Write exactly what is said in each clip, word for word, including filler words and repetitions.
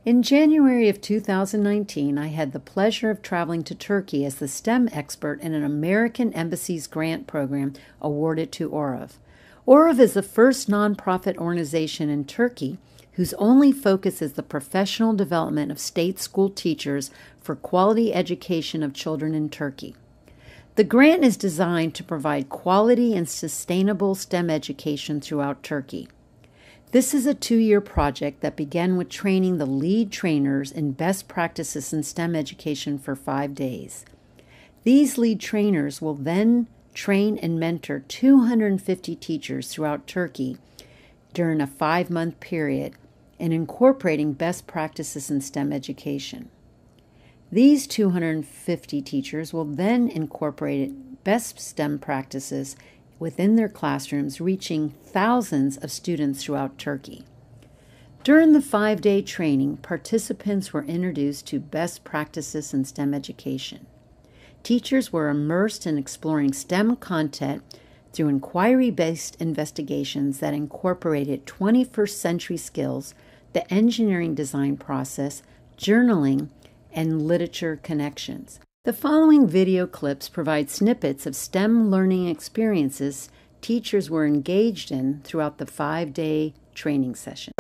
In January of two thousand nineteen, I had the pleasure of traveling to Turkey as the STEM expert in an American Embassy's grant program awarded to Orov. Orov is the first nonprofit organization in Turkey whose only focus is the professional development of state school teachers for quality education of children in Turkey. The grant is designed to provide quality and sustainable STEM education throughout Turkey. This is a two-year project that began with training the lead trainers in best practices in STEM education for five days. These lead trainers will then train and mentor two hundred fifty teachers throughout Turkey during a five-month period and incorporating best practices in STEM education. These two hundred fifty teachers will then incorporate best STEM practices within their classrooms, reaching thousands of students throughout Turkey. During the five-day training, participants were introduced to best practices in STEM education. Teachers were immersed in exploring STEM content through inquiry-based investigations that incorporated twenty-first century skills, the engineering design process, journaling, and literature connections. The following video clips provide snippets of STEM learning experiences teachers were engaged in throughout the five-day training session.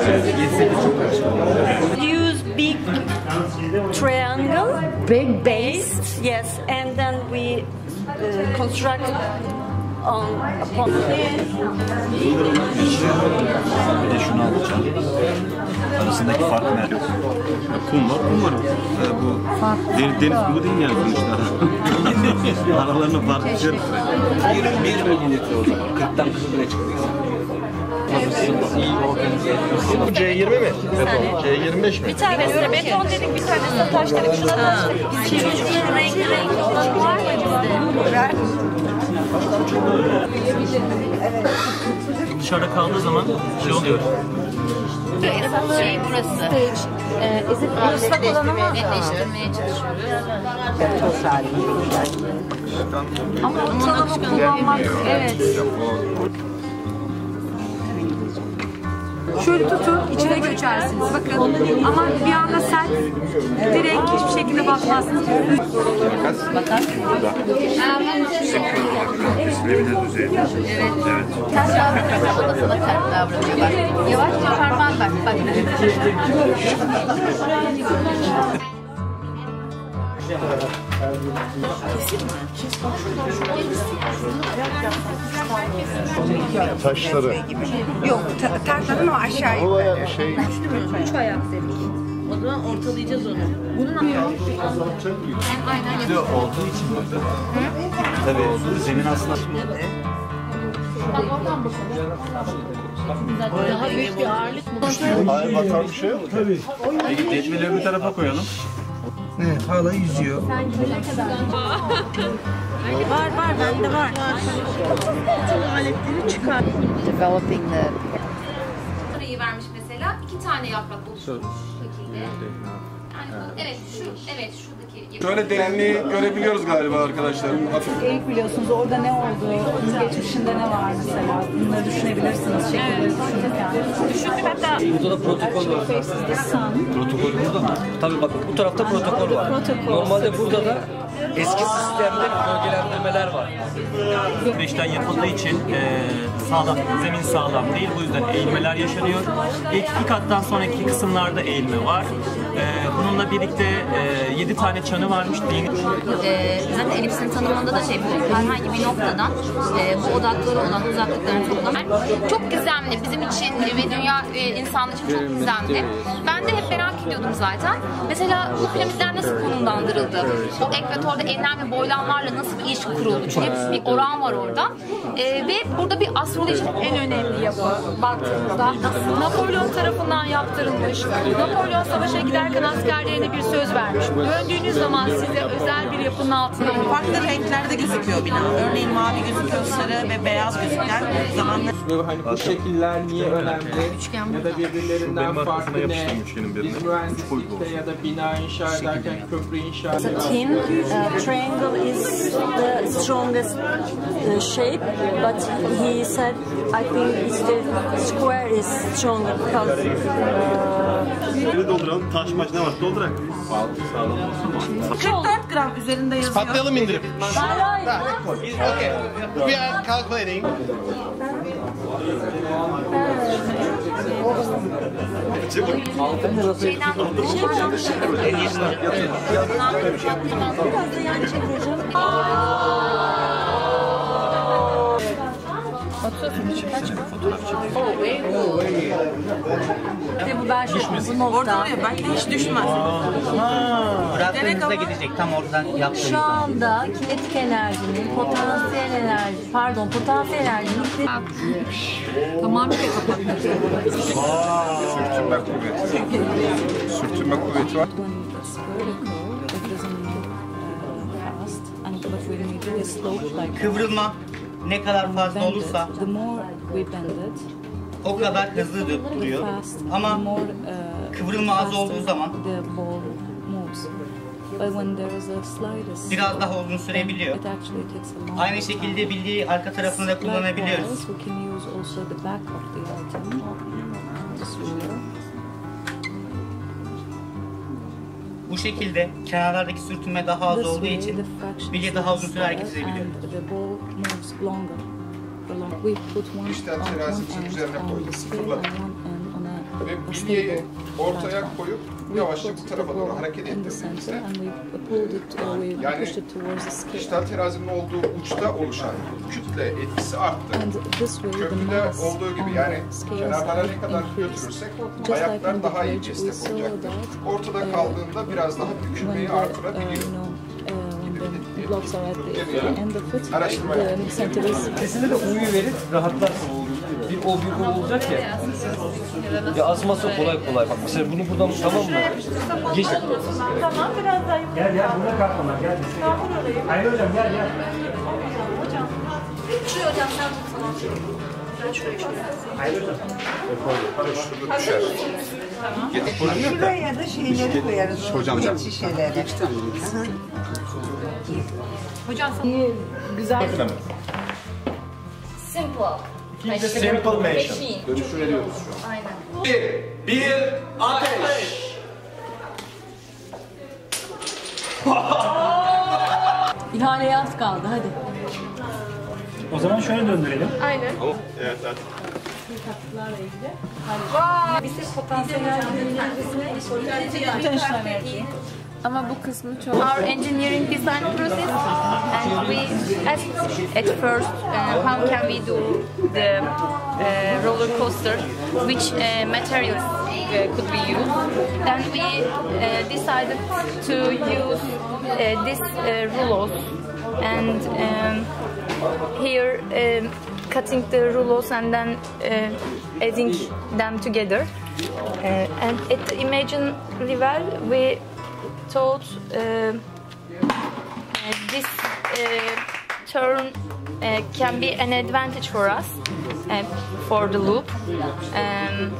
Use big triangle, Big base. yes, and then we uh, construct on upon. Bir de şunu alacağım. Arasındaki fark ne? Ya, kum var, kum var. Ha, bu deniz, deniz kumu değil yani sonuçta. Aralarına fark düşer. bir mililitre o zaman. kırktan kırk bire çıkıyor. İyi organize ediyorsun. C yirmi mi? C yirmi beş mi? Bir tanesine beton dedik, bir tanesine taş dedik. Şuna taş dedik. Biz çocukların renkli renkli olan var ya bizde. Dışarıda kaldığı zaman şey oluyor. Esas şey burası. Ee, ıslak olanı netleştirmeye çalışıyoruz. Ama o tanımı kullanmak, evet. Şöyle tutun, içine göçersiniz. Bakın ama bir anda sert, direkt hiçbir şekilde bakmazsınız. Bakar. Sürebilir düzeyinde. Evet. Evet. Ters davranıyor. Odasına ters davranıyor. Bak. Yavaşça parmağın bak. Bak. Taşları. Yok, ta taşların o aşağı Olaya şey... Üç ayak dedik. O zaman ortalayacağız onu. Bunun Bir de olduğu için burada. Tabii zemin aslında... Bak oradan bakalım. Daha büyük bir ağırlık mı? Hayır bakan bir şey yok. Tabii. Peki detmeleri bir tarafa koyalım. Evet, hala yüzüyor. Var var, bende var. Aletleri çıkar. Developing the Parayı vermiş mesela. iki tane yaprak oluşturmuş bu şekilde. Yani, evet şu, evet şuradaki. Şöyle derinliği görebiliyoruz galiba arkadaşlarım. Hafif. İlk biliyorsunuz orada ne oldu, geçmişinde ne var mesela, bunları düşünebilirsiniz şekilde düşünürken. Düşündük hatta. Burada da protokol var. Protokol burada mı? Tabii bak bu tarafta protokol var. Protokol. Normalde burada da eski sistemde bölgelendirmeler var. Güneşten yapıldığı için e, sağlam, zemin sağlam değil. Bu yüzden eğilmeler yaşanıyor. İlk iki kattan sonraki kısımlarda eğilme var. E, bununla birlikte e, yedi tane çanı varmış. Ee, zaten elipsin tanımında da şey bu herhangi bir noktadan e, bu odakları olan uzaklıklarını toplamak çok gizemli bizim için ve dünya ve insan için çok gizemli. Ben de hep merak ediyordum zaten. Mesela bu piramitler nasıl konumlandırıldı? O ekvatorda enlem ve boylamlarla nasıl bir ilişki kuruldu? Çünkü bir oran var orada. Ee, ve burada bir astroloji En önemli yapı baktığımızda Napolyon tarafından yaptırılmış. Napolyon savaşa giderken askerlerine bir söz vermiş. Döndüğünüz zaman size özel bir yapının altında Farklı renklerde gözüküyor bina. Örneğin mavi gözüküyor, sarı ve beyaz gözüken zamanla. Hani bu şekiller niye önemli ya da birbirlerinden farklı ne? Biz mühendislikte ya da bina inşa ederken, köprü inşa ederken. Thin uh, triangle is the strongest uh, shape, but he said I think it's the square is stronger because uh, Böyle dolduralım. Taş maç ne var? Doldurak. Sağlam olsun. kırk dört gram üzerinde yazıyor. Patlayalım indirip. Hayır hayır. Okay. We are calculating. İşte bu ben şey bu nokta. Orada oraya belki hiç düşmez. Bıraktığınızda gidecek tam oradan yaptığınızda. Şu anda kinetik enerjinin potansiyel enerji, pardon potansiyel enerjinin Tamamıyla kapatmak. Sürtünme kuvveti. Sürtünme kuvveti var. Kıvrılma ne kadar fazla olursa o kadar hızlı duruyor. Ama kıvrılma az olduğu zaman biraz daha uzun sürebiliyor. Aynı şekilde bildiği arka tarafını da kullanabiliyoruz. Bu şekilde kenarlardaki sürtünme daha az olduğu için bilye daha uzun süre hareket edebiliyor. İşten terazinin üzerine koyduk, fırladık. Ve bilyeyi ortaya koyup yavaşça bu tarafa doğru hareket ettirdiğimizde yani dijital terazinin olduğu uçta oluşan kütle etkisi arttı. Köprüde olduğu gibi yani kenarlara ne kadar götürürsek ayaklar daha iyi destek olacaktır. Ortada kaldığında biraz daha bükülmeyi artırabiliyor. Araştırma Sesine de uyu verip rahatlarsın. Bir o bir o olacak ya. Ya asması kolay kolay. Bak mesela bunu buradan tamam mı? Geç. Tamam biraz daha yukarı. Gel gel burada kalkma gel. Hayır hocam gel gel. Hocam. Şuraya hocam sen tutsana. Ben şuraya şuraya. Hayır hocam. şurada düşer. Tamam. Şuraya da şeyleri koyarız. Hocam hocam. Şişeleri. Hocam iyi güzel. Simple. Simple motion. Dönüşüm ediyoruz şu an. Aynen. Bir, bir, ateş! İhaleye az kaldı hadi. O zaman şöyle döndürelim. Aynen. Evet, evet. Bizim potansiyel enerjisine Ama bu kısmı çok... Our engineering design process and we asked at first uh, how can we do the uh, roller coaster, which uh, materials uh, could we use. Then we uh, decided to use uh, this uh, rouleaus and um, here um, cutting the rouleaus and then uh, adding them together. Uh, and at the Imagine level we thought uh, uh, this uh, turn uh, can be an advantage for us uh, for the loop. Um,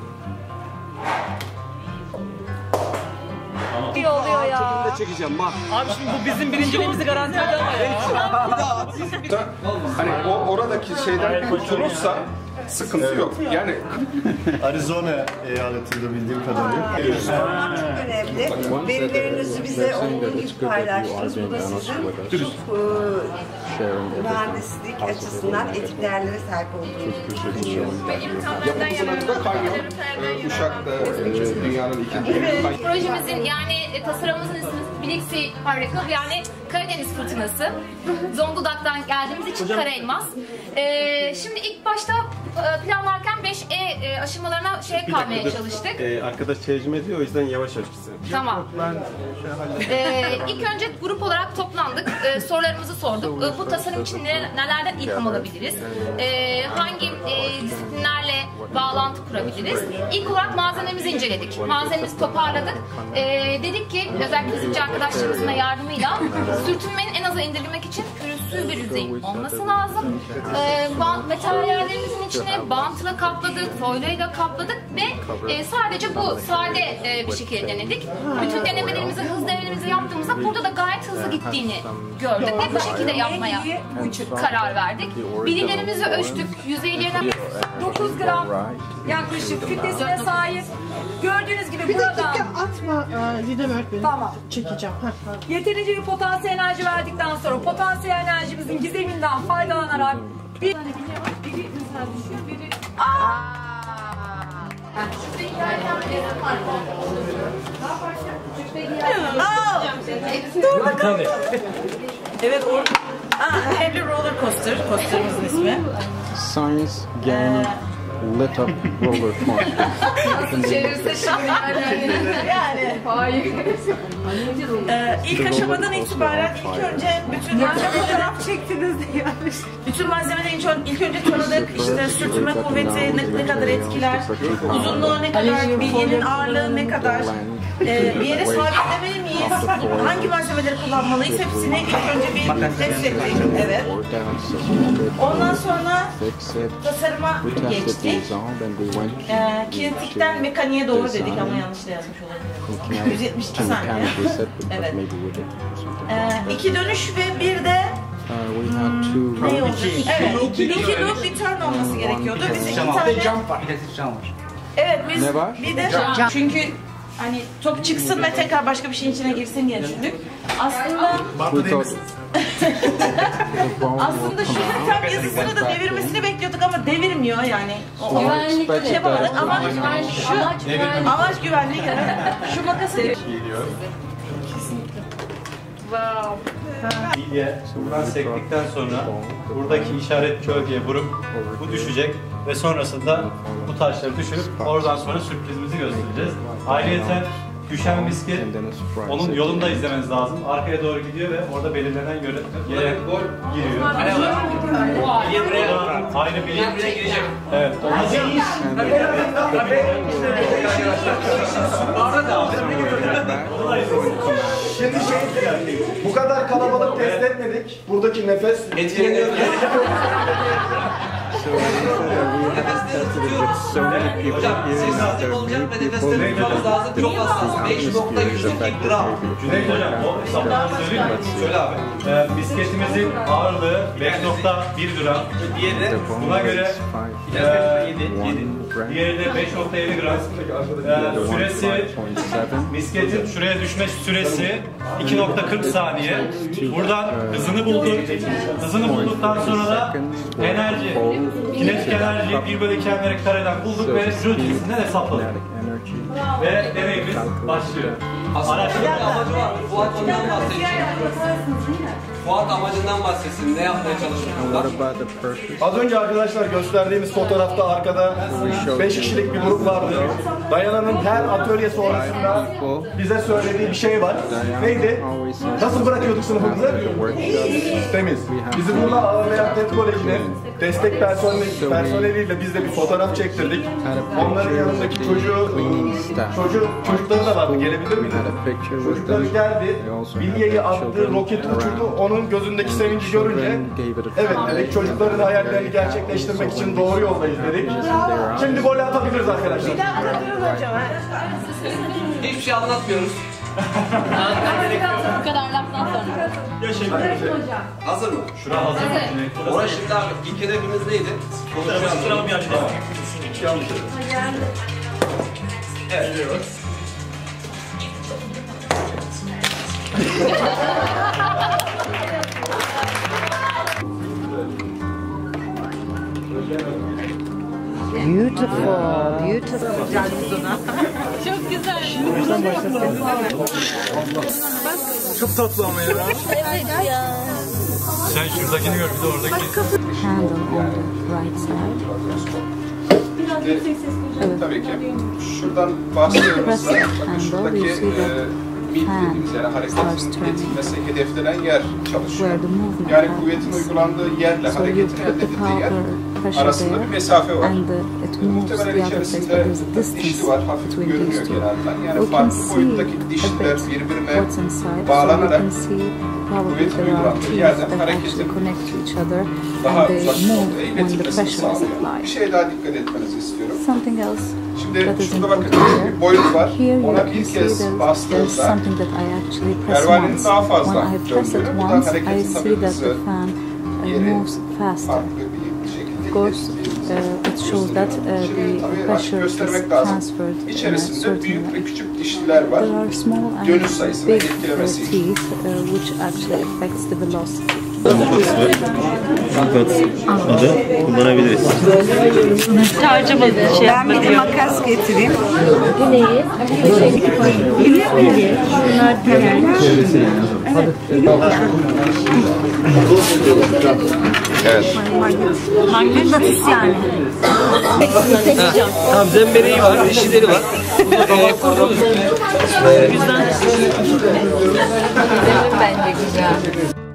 İyi oluyor ya. Çekeceğim bak. Abi şimdi bu bizim birinciliğimizi garanti eder ya. Hani o oradaki şeyden kurtulursa sıkıntı yok. Yani Arizona eyaletinde bildiğim kadarıyla. Çok önemli. Verilerinizi bize olduğu gibi paylaştınız. Bu da sizin çok e, mühendislik açısından etik değerlere sahip olduğunuz düşünüyorum. yapımcıları da kanyon. Ee, Uşak'ta e, dünyanın ikinci büyük kanyon. Projemizin yani e, tasarımımızın ismi Biliksi harika. Yani Karadeniz fırtınası. Zonguldak'tan geldiğimiz için Kara Elmas. Ee, şimdi ilk başta e, planlarken beş E aşamalarına şey kalmaya çalıştık. Ee, arkadaş tercüme ediyor, o yüzden yavaş açıkçası. Tamam. Ee, ilk önce grup olarak toplandık. Ee, sorularımızı sorduk. Ee, bu tasarım için neler, nelerden ilham alabiliriz? Ee, hangi e, disiplinlerle bağlantı kurabiliriz? İlk olarak malzememizi inceledik. Malzememizi toparladık. Ee, dedik ki özellikle fizikçi arkadaşlarımızın da yardımıyla sürtünmenin en aza indirgemek için pürüzsüz bir yüzeyin olması lazım. Ee, materyallerimizin içine bantla kapladık, folyoyla kapladık ve e, sadece bu sade e, bir şekilde denedik. Bütün denemelerimizi, hız denemelerimizi yaptığımızda burada da gayet hızlı gittiğini gördük ve bu şekilde yapmaya karar verdik. Bilgilerimizi ölçtük, yüzeylerine dokuz gram yaklaşık kütlesine sahip. Gördüğünüz gibi Bir buradan... dakika atma Didem öğretmenim. Tamam. Çekeceğim. Heh. Yeterince bir potansiyel enerji verdikten sonra potansiyel enerjimizin gizeminden faydalanarak bir... Dur bakalım. Evet, o Heavy Roller Coaster, coaster'ımızın ismi. Science Gang Lit Up Roller Coaster. Nasıl çevirse şimdi yani. Yani. Hayır. Ee, ilk aşamadan itibaren ilk önce bütün fotoğraf çektiniz yani. Bütün malzemeleri ilk, ilk önce tanıdık. İşte sürtünme kuvveti ne, ne kadar etkiler, uzunluğu ne kadar, bilyenin ağırlığı ne kadar, e, bir yere sabitlemeli miyiz, hangi malzemeleri kullanmalıyız hepsini ilk önce bir test ettik. Evet. Ondan sonra tasarıma geçtik. Ee, kinetikten mekaniğe doğru dedik ama yanlış da yazmış olabilirim. yüz yetmiş iki saniye. Evet. Ee, iki dönüş ve bir de hmm, ne oldu? Evet. İki loop bir turn olması gerekiyordu. Biz iki tane... Evet biz ne var? Bir de çünkü hani top çıksın ve tekrar başka bir şeyin içine girsin diye düşündük. Aslında aslında şu sistem yazısını da devirmesini bekliyorduk ama devirmiyor yani. O güvenlikle şey yapamadık ama şu amaç güvenlik. Şu makası geliyor. Kesinlikle. Wow. Bilye buradan sektikten sonra buradaki işaret bölgeye vurup bu düşecek ve sonrasında bu taşları düşürüp oradan sonra sürprizimizi göstereceğiz. Ayrıca düşen misket onun yolunda izlemeniz lazım. Arkaya doğru gidiyor ve orada belirlenen yere giriyor. Aynı bilye buraya girecek. Evet. Şimdi şey, bu kadar kalabalık test etmedik. Buradaki nefes etkileniyor. Hocam ses sistemi olacak ve nefesleri tutmamız lazım. Çok hassas. beş nokta yüz iki gram. Cüneyt hocam o hesaplarını söyleyeyim mi? Söyle abi. Ee, bisikletimizin ağırlığı beş nokta bir gram. Diğeri buna göre yedi. Diğeri de beş nokta yedi gram. Ee, süresi bisikletin şuraya düşme süresi iki nokta kırk saniye. Buradan hızını bulduk. Hızını bulduktan sonra da enerji, kinetik enerjiyi bir bölü iki mv kareden bulduk ve Joule cinsinden hesapladık. Ve deneyimiz başlıyor. Araştırma amacı var. Fuat ondan bahsedecek. Fuat amacından bahsetsin. Ne yapmaya çalışıyor? Az önce arkadaşlar gösterdiğimiz fotoğrafta arkada beş kişilik bir grup vardı. Dayana'nın her atölye sonrasında bize söylediği bir şey var. Neydi? Nasıl bırakıyorduk sınıfımızı? Temiz. Bizi burada ağırlayan TED Koleji'nin destek personeli, personeliyle biz de bir fotoğraf çektirdik. Onların yanındaki çocuğu, çocuğu çocukları da vardı. Gelebilir miydi? Çocukları geldi. Bilye'yi attı, roketi uçurdu. Onun gözündeki sevinci görünce evet dedik, çocukların hayallerini gerçekleştirmek için doğru yoldayız dedik. Şimdi gol atabiliriz arkadaşlar. Bir daha durun hocam. Hiçbir şey anlatmıyoruz. Bu kadar laftan sonra. Hazır mı? Şura hazır. Oraya şimdi abi ilk hedefimiz neydi? Konuşalım bir açıdan. Evet. Beautiful, beautiful. Çok güzel. Çok tatlı ama ya. Evet ya. Sen şuradakini gör, bir de oradaki. Handle on the right side. Tabii ki. Şuradan başlıyoruz. Bakın şuradaki mid dediğimiz yani hareketin etkilmesi hedeflenen yer çalışıyor. Yani kuvvetin uygulandığı yerle hareketin elde edildiği yer arasında bir mesafe var. Muhtemelen içerisinde dişli var, hafif görünüyor genelden. Yani farklı boyuttaki dişliler birbirine bağlanarak kuvvetin uygulandığı yerden hareketin daha uzak noktaya iletilmesini sağlıyor. Bir şey daha dikkat etmenizi istiyorum. Şimdi şurada bakın bir boyut var. Ona bir kez bastığınızda pervanenin daha fazla döndüğünü, bu da hareketin tabii hızı yeri farklı bir şekilde of course, uh, it shows that uh, the pressure is transferred in a certain way. There are small and big uh, teeth uh, which actually affects the velocity. Adı kullanabiliriz. Ben bir de makas getireyim. Evet. Mıknatıs yani. Tamam, zembereği var, dişileri var. Ee, kurtulur. O yüzden... Bence güzel.